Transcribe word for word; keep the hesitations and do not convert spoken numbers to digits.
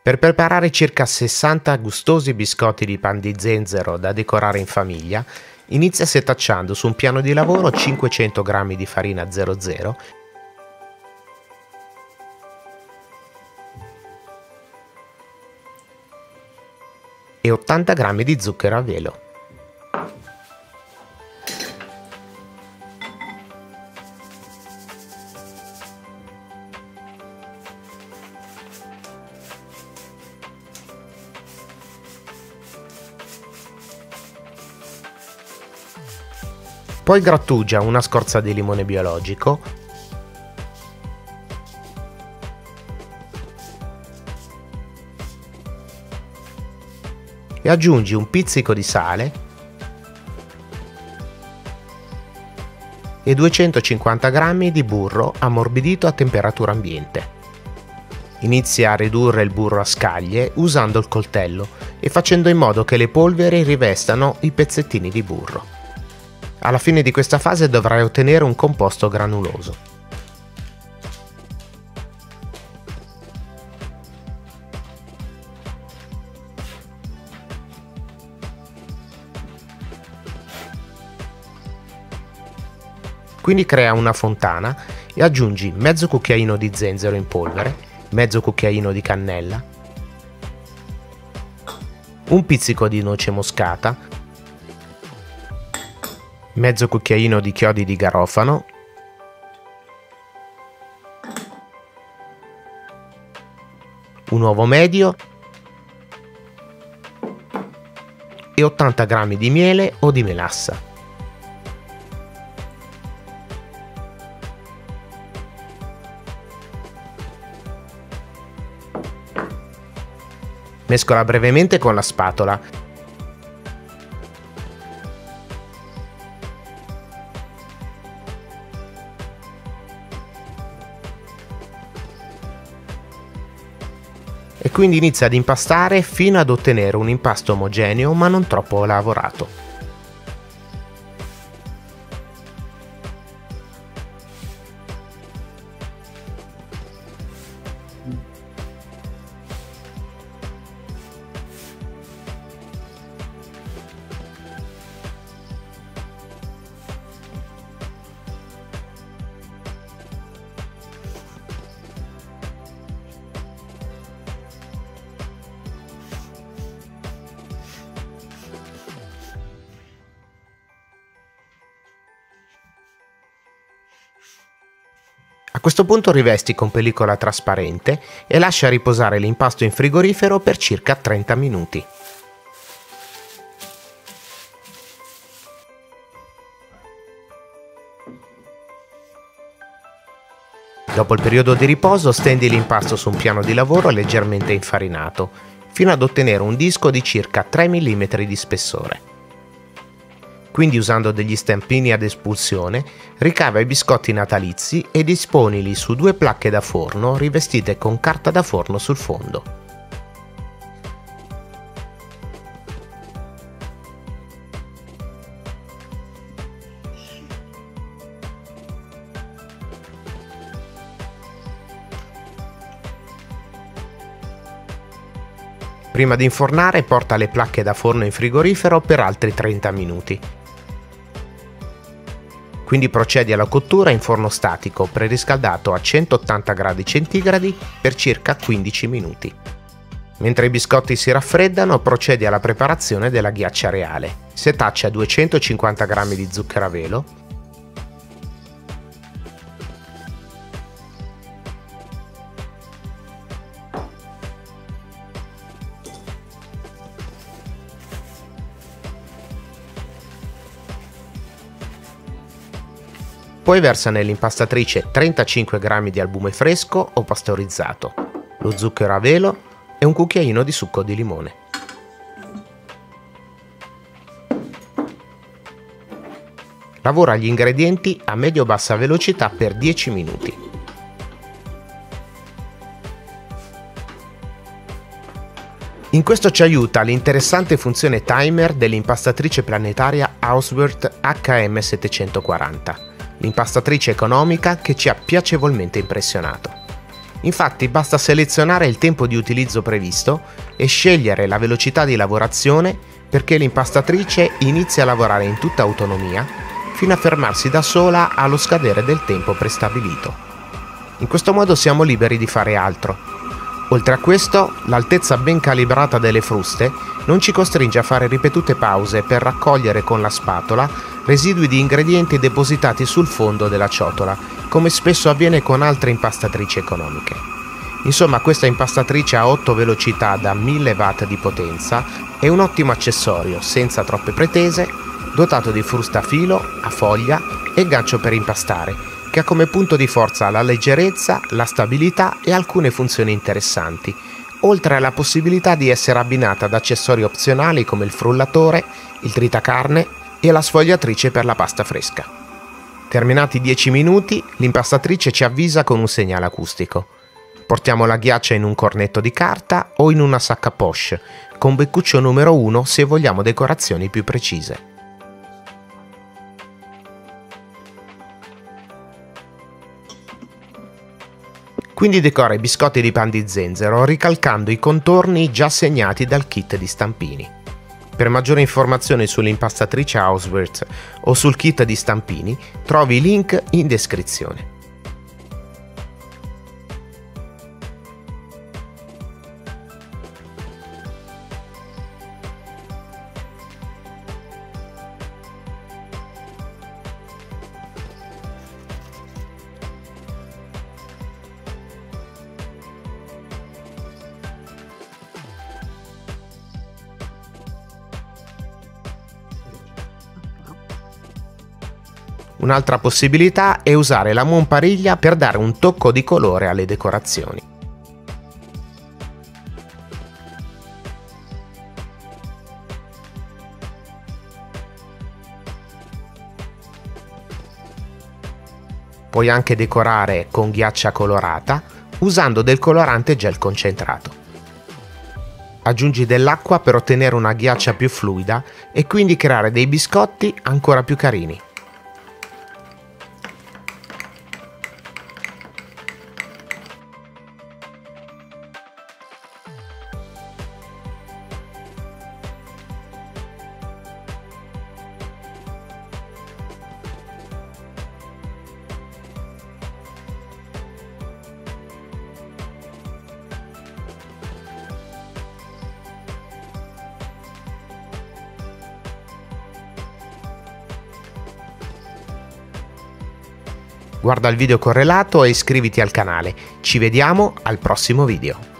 Per preparare circa sessanta gustosi biscotti di pan di zenzero da decorare in famiglia, inizia setacciando su un piano di lavoro cinquecento grammi di farina zero zero e ottanta grammi di zucchero a velo. Poi grattugia una scorza di limone biologico, e aggiungi un pizzico di sale e duecentocinquanta grammi di burro ammorbidito a temperatura ambiente. Inizia a ridurre il burro a scaglie usando il coltello e facendo in modo che le polveri rivestano i pezzettini di burro. Alla fine di questa fase dovrai ottenere un composto granuloso. Quindi crea una fontana e aggiungi mezzo cucchiaino di zenzero in polvere, mezzo cucchiaino di cannella, un pizzico di noce moscata, mezzo cucchiaino di chiodi di garofano, un uovo medio e ottanta grammi di miele o di melassa. Mescola brevemente con la spatola. E quindi inizia ad impastare fino ad ottenere un impasto omogeneo ma non troppo lavorato. A questo punto rivesti con pellicola trasparente e lascia riposare l'impasto in frigorifero per circa trenta minuti. Dopo il periodo di riposo stendi l'impasto su un piano di lavoro leggermente infarinato, fino ad ottenere un disco di circa tre millimetri di spessore. Quindi usando degli stampini ad espulsione, ricava i biscotti natalizi e disponili su due placche da forno rivestite con carta da forno sul fondo. Prima di infornare, porta le placche da forno in frigorifero per altri trenta minuti. Quindi procedi alla cottura in forno statico preriscaldato a centottanta gradi centigradi per circa quindici minuti. Mentre i biscotti si raffreddano, procedi alla preparazione della ghiaccia reale. Setaccia duecentocinquanta grammi di zucchero a velo, poi versa nell'impastatrice trentacinque grammi di albume fresco o pastorizzato, lo zucchero a velo e un cucchiaino di succo di limone. Lavora gli ingredienti a medio-bassa velocità per dieci minuti. In questo ci aiuta l'interessante funzione timer dell'impastatrice planetaria Hauswirth H M settecentoquaranta. L'impastatrice economica che ci ha piacevolmente impressionato. Infatti basta selezionare il tempo di utilizzo previsto e scegliere la velocità di lavorazione perché l'impastatrice inizi a lavorare in tutta autonomia fino a fermarsi da sola allo scadere del tempo prestabilito. In questo modo siamo liberi di fare altro. Oltre a questo, l'altezza ben calibrata delle fruste non ci costringe a fare ripetute pause per raccogliere con la spatola residui di ingredienti depositati sul fondo della ciotola, come spesso avviene con altre impastatrici economiche. Insomma, questa impastatrice a otto velocità da mille watt di potenza è un ottimo accessorio, senza troppe pretese, dotato di frusta a filo, a foglia e gancio per impastare, che ha come punto di forza la leggerezza, la stabilità e alcune funzioni interessanti, oltre alla possibilità di essere abbinata ad accessori opzionali come il frullatore, il tritacarne e la sfogliatrice per la pasta fresca. Terminati i dieci minuti, l'impastatrice ci avvisa con un segnale acustico. Portiamo la ghiaccia in un cornetto di carta o in una sacca poche, con beccuccio numero uno se vogliamo decorazioni più precise. Quindi decora i biscotti di pan di zenzero ricalcando i contorni già segnati dal kit di stampini. Per maggiori informazioni sull'impastatrice Hauswirth o sul kit di stampini trovi i link in descrizione. Un'altra possibilità è usare la monpariglia per dare un tocco di colore alle decorazioni. Puoi anche decorare con ghiaccia colorata usando del colorante gel concentrato. Aggiungi dell'acqua per ottenere una ghiaccia più fluida e quindi creare dei biscotti ancora più carini. Guarda il video correlato e iscriviti al canale. Ci vediamo al prossimo video.